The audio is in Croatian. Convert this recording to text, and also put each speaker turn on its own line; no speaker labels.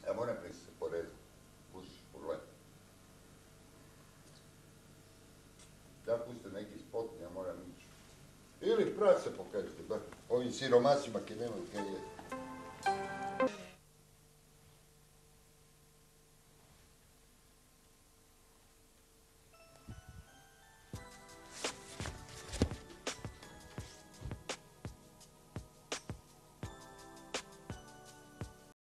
Ja moram se porezati. Pušiš, pogledaj. Da puste neki spot, ja moram ići. Ili prat se pokažite, ovim siromasima ki nemaju kaj je.